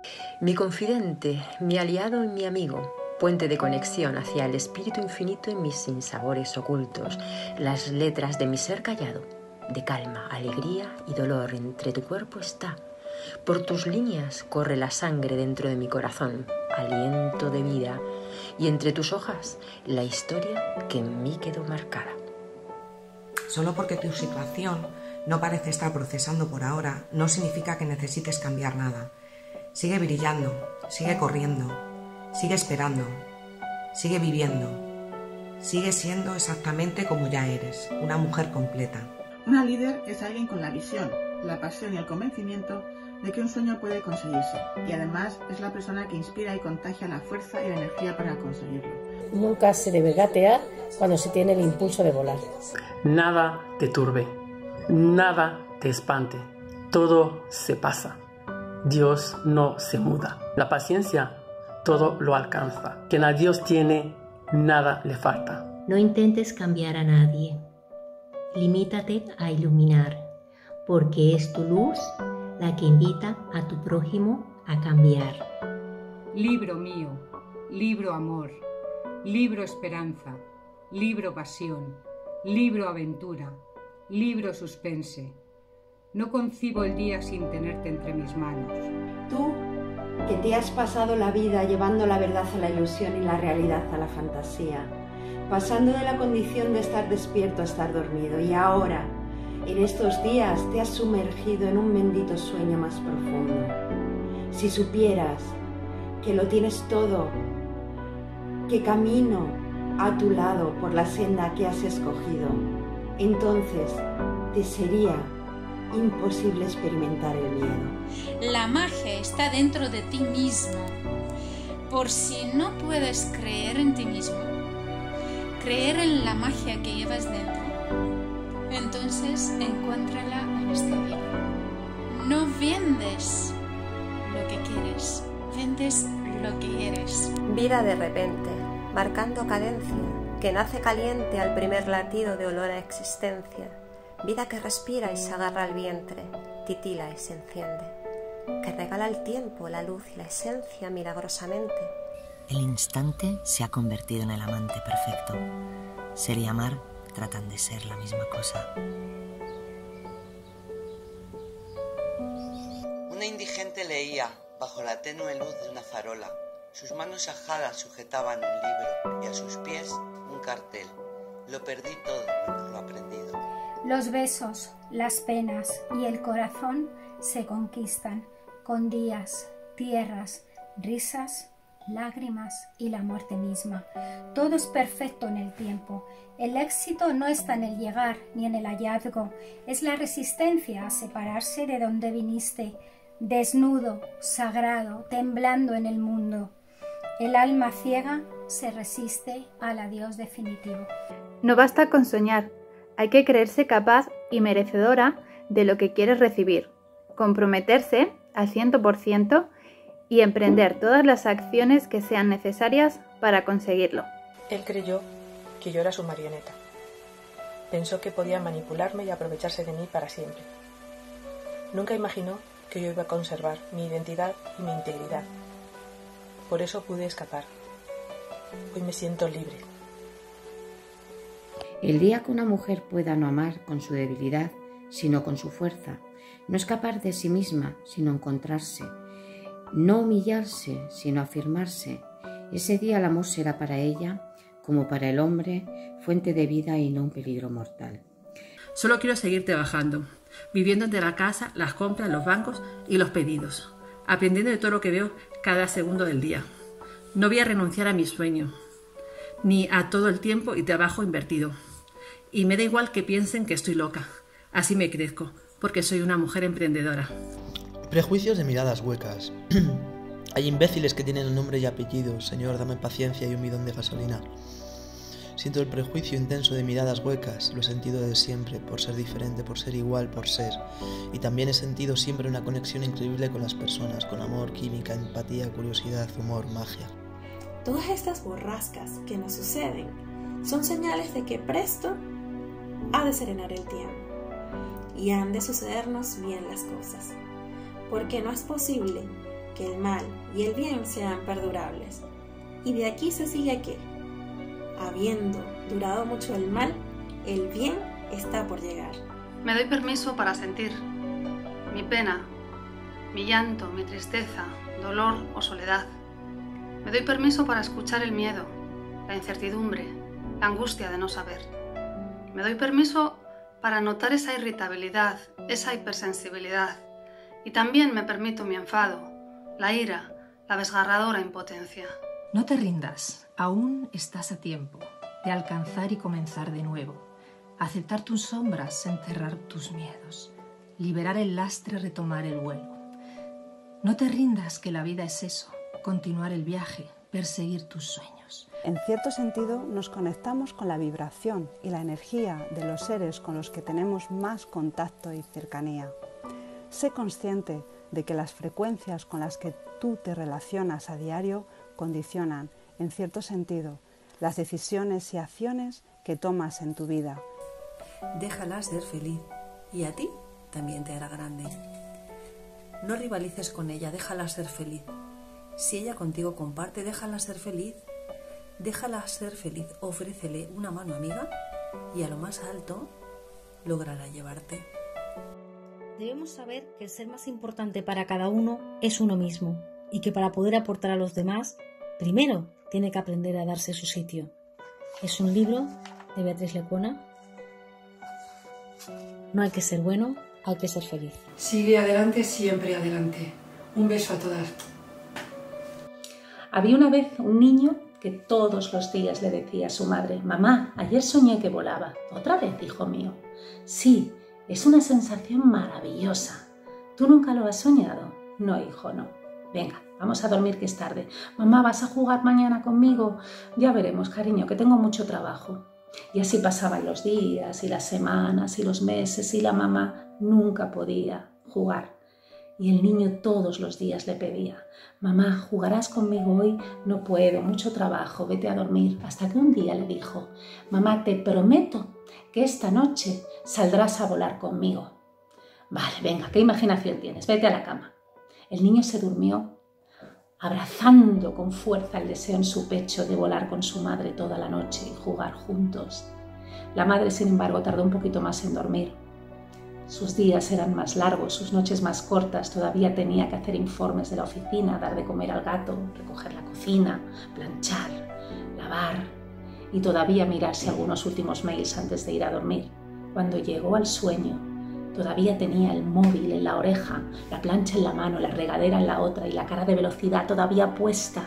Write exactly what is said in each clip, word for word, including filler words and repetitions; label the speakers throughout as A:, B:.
A: Mi confidente, mi aliado y mi amigo, puente de conexión hacia el espíritu infinito en mis sinsabores ocultos, las letras de mi ser callado, de calma, alegría y dolor entre tu cuerpo está. Por tus líneas corre la sangre dentro de mi corazón, aliento de vida, y entre tus hojas la historia que en mí quedó marcada.
B: Solo porque tu situación no parece estar procesando por ahora, no significa que necesites cambiar nada. Sigue brillando, sigue corriendo, sigue esperando, sigue viviendo, sigue siendo exactamente como ya eres, una mujer completa.
C: Una líder es alguien con la visión, la pasión y el convencimiento de que un sueño puede conseguirse, y además es la persona que inspira y contagia la fuerza y la energía para conseguirlo.
D: Nunca se debe gatear cuando se tiene el impulso de volar.
E: Nada te turbe, nada te espante, todo se pasa. Dios no se muda. La paciencia todo lo alcanza. Quien a Dios tiene, nada le falta.
F: No intentes cambiar a nadie. Limítate a iluminar, porque es tu luz la que invita a tu prójimo a cambiar.
G: Libro mío, libro amor, libro esperanza, libro pasión, libro aventura, libro suspense. No concibo el día sin tenerte entre mis manos.
H: Tú, que te has pasado la vida llevando la verdad a la ilusión y la realidad a la fantasía, pasando de la condición de estar despierto a estar dormido, y ahora, en estos días, te has sumergido en un bendito sueño más profundo. Si supieras que lo tienes todo, que camino a tu lado por la senda que has escogido, entonces te sería imposible experimentar el miedo.
I: La magia está dentro de ti mismo. Por si no puedes creer en ti mismo, creer en la magia que llevas dentro, entonces encuéntrala en esta vida. No vendes lo que quieres, vendes lo que eres.
J: Vida de repente, marcando cadencia, que nace caliente al primer latido de olor a existencia. Vida que respira y se agarra al vientre, titila y se enciende, que regala el tiempo, la luz y la esencia milagrosamente.
K: El instante se ha convertido en el amante perfecto. Ser y amar tratan de ser la misma cosa.
L: Una indigente leía bajo la tenue luz de una farola. Sus manos ajadas sujetaban un libro y a sus pies un cartel. Lo perdí todo menos lo aprendido.
M: Los besos, las penas y el corazón se conquistan con días, tierras, risas, lágrimas y la muerte misma. Todo es perfecto en el tiempo. El éxito no está en el llegar ni en el hallazgo, es la resistencia a separarse de donde viniste, desnudo, sagrado, temblando en el mundo. El alma ciega se resiste al adiós definitivo.
N: No basta con soñar. Hay que creerse capaz y merecedora de lo que quieres recibir, comprometerse al cien por ciento y emprender todas las acciones que sean necesarias para conseguirlo.
O: Él creyó que yo era su marioneta. Pensó que podía manipularme y aprovecharse de mí para siempre. Nunca imaginó que yo iba a conservar mi identidad y mi integridad. Por eso pude escapar. Hoy me siento libre.
P: El día que una mujer pueda no amar con su debilidad, sino con su fuerza, no escapar de sí misma, sino encontrarse, no humillarse, sino afirmarse, ese día el amor será para ella, como para el hombre, fuente de vida y no un peligro mortal.
Q: Solo quiero seguir trabajando, viviendo entre la casa, las compras, los bancos y los pedidos, aprendiendo de todo lo que veo cada segundo del día. No voy a renunciar a mi sueño, ni a todo el tiempo y trabajo invertido. Y me da igual que piensen que estoy loca. Así me crezco, porque soy una mujer emprendedora.
R: Prejuicios de miradas huecas. Hay imbéciles que tienen nombre y apellido. Señor, dame paciencia y un bidón de gasolina. Siento el prejuicio intenso de miradas huecas. Lo he sentido desde siempre, por ser diferente, por ser igual, por ser. Y también he sentido siempre una conexión increíble con las personas, con amor, química, empatía, curiosidad, humor, magia.
S: Todas estas borrascas que nos suceden son señales de que presto ha de serenar el tiempo y han de sucedernos bien las cosas, porque no es posible que el mal y el bien sean perdurables. Y de aquí se sigue que, habiendo durado mucho el mal, el bien está por llegar.
T: Me doy permiso para sentir mi pena, mi llanto, mi tristeza, dolor o soledad. Me doy permiso para escuchar el miedo, la incertidumbre, la angustia de no saber. Me doy permiso para notar esa irritabilidad, esa hipersensibilidad. Y también me permito mi enfado, la ira, la desgarradora impotencia.
U: No te rindas, aún estás a tiempo de alcanzar y comenzar de nuevo. Aceptar tus sombras, enterrar tus miedos, liberar el lastre, retomar el vuelo. No te rindas, que la vida es eso, continuar el viaje, perseguir tus sueños.
V: En cierto sentido, nos conectamos con la vibración y la energía de los seres con los que tenemos más contacto y cercanía. Sé consciente de que las frecuencias con las que tú te relacionas a diario condicionan, en cierto sentido, las decisiones y acciones que tomas en tu vida.
W: Déjala ser feliz y a ti también te hará grande. No rivalices con ella, déjala ser feliz. Si ella contigo comparte, déjala ser feliz. Déjala ser feliz, ofrécele una mano amiga y a lo más alto logrará llevarte.
X: Debemos saber que el ser más importante para cada uno es uno mismo y que para poder aportar a los demás, primero tiene que aprender a darse su sitio. Es un libro de Beatriz Lecuona. No hay que ser bueno, hay que ser feliz.
Y: Sigue adelante, siempre adelante. Un beso a todas.
Z: Había una vez un niño que todos los días le decía a su madre: «Mamá, ayer soñé que volaba». «¿Otra vez, hijo mío?» «Sí, es una sensación maravillosa. ¿Tú nunca lo has soñado?» «No, hijo, no». «Venga, vamos a dormir que es tarde». «Mamá, ¿vas a jugar mañana conmigo?» «Ya veremos, cariño, que tengo mucho trabajo». Y así pasaban los días y las semanas y los meses y la mamá nunca podía jugar. Y el niño todos los días le pedía: «Mamá, ¿jugarás conmigo hoy?» «No puedo, mucho trabajo, vete a dormir». Hasta que un día le dijo: «Mamá, te prometo que esta noche saldrás a volar conmigo». «Vale, venga, ¿qué imaginación tienes? Vete a la cama». El niño se durmió, abrazando con fuerza el deseo en su pecho de volar con su madre toda la noche y jugar juntos. La madre, sin embargo, tardó un poquito más en dormir. Sus días eran más largos, sus noches más cortas, todavía tenía que hacer informes de la oficina, dar de comer al gato, recoger la cocina, planchar, lavar y todavía mirarse algunos últimos mails antes de ir a dormir. Cuando llegó al sueño, todavía tenía el móvil en la oreja, la plancha en la mano, la regadera en la otra y la cara de velocidad todavía puesta.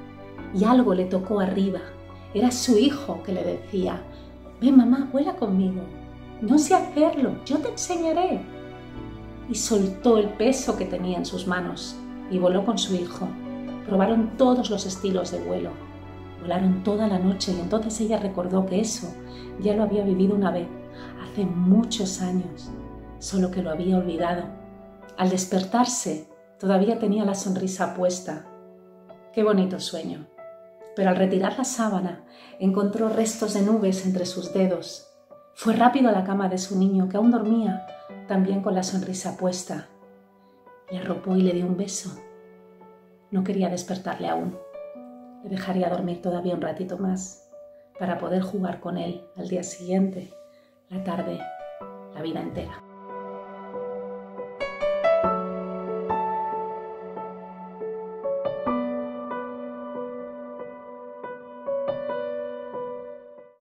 Z: Y algo le tocó arriba. Era su hijo que le decía: «Ven, mamá, vuela conmigo. No sé hacerlo, yo te enseñaré». Y soltó el peso que tenía en sus manos y voló con su hijo. Probaron todos los estilos de vuelo. Volaron toda la noche y entonces ella recordó que eso ya lo había vivido una vez, hace muchos años, solo que lo había olvidado. Al despertarse, todavía tenía la sonrisa puesta. Qué bonito sueño. Pero al retirar la sábana, encontró restos de nubes entre sus dedos. Fue rápido a la cama de su niño, que aún dormía, también con la sonrisa puesta. Le arropó y le dio un beso. No quería despertarle aún. Le dejaría dormir todavía un ratito más, para poder jugar con él al día siguiente, la tarde, la vida entera.